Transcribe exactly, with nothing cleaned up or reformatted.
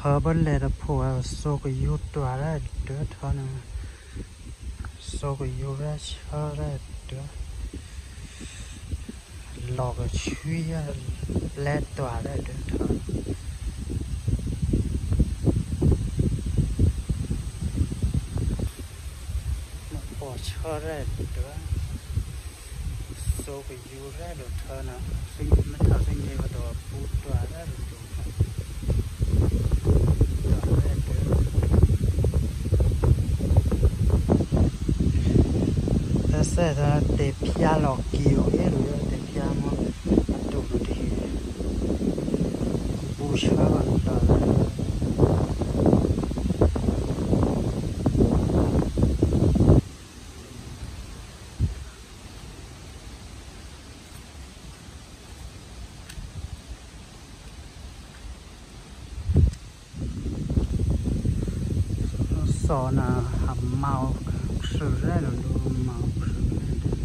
thở bên lề đập phù số cái yêu tỏa ra đứa thở nè số cái yêu ra chờ ra đứa lò cái chui lẹ tỏa ra đứa thở nó bỏ chờ ra đứa số cái yêu ra đứa thở nè sinh nó thở sinh như vậy đó phù tỏa ra đứa sẽ là để pia lọc kiều ấy rồi để pia mà tụ thì bù chữa bằng đó sò là hầm màu sữa ra rồi màu sữa